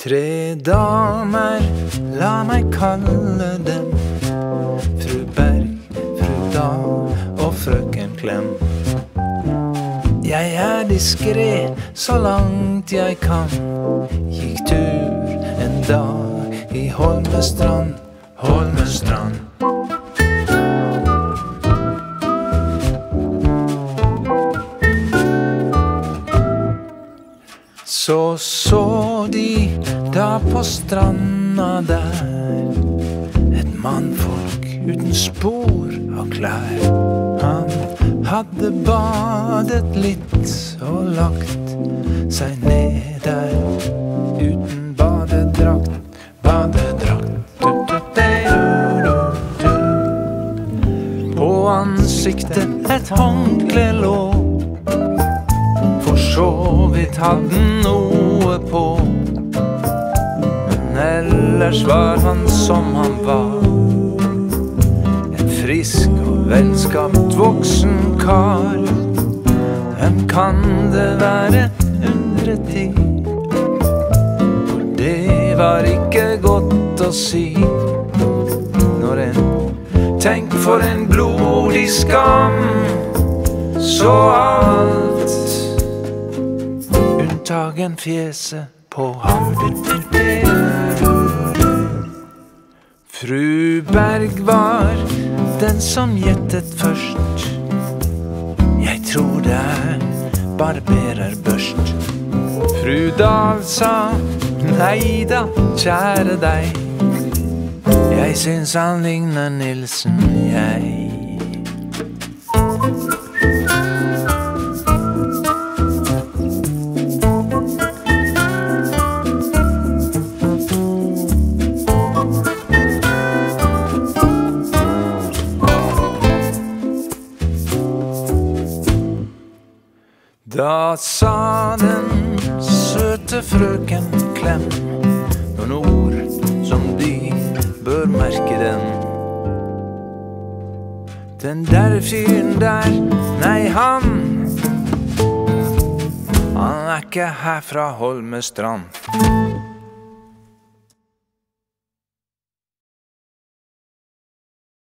3 damer, la meg kalle dem Fru Berg, fru Dahl og frøken Klem. Jeg diskret så langt jeg kan. Gikk tur en dag i Holmestrand, Holmestrand. Så de da på stranda der et mannfolk uten spor av klær. Han hadde badet litt og lagt seg ned der uten badedrakt, badedrakt. På ansiktet et håndkle lå, for så vidt hadde noe på, men ellers var han som han var. En frisk og velskapt voksen kar. Hvem kan det være undret i? For det var ikke godt å si. Når tenk for en blodig skam, så alt unntagen fjeset på ham. Fru Berg var den som gjettet først. Jeg tror det barbererbørst. Fru Dahl sa, neida, kjære deg. Jeg syns han ligner Nilsen, jeg. Da sa den søte frøken Klem noen ord som de bør merke den. Den der fyren der, nei han er ikke her fra Holmestrand.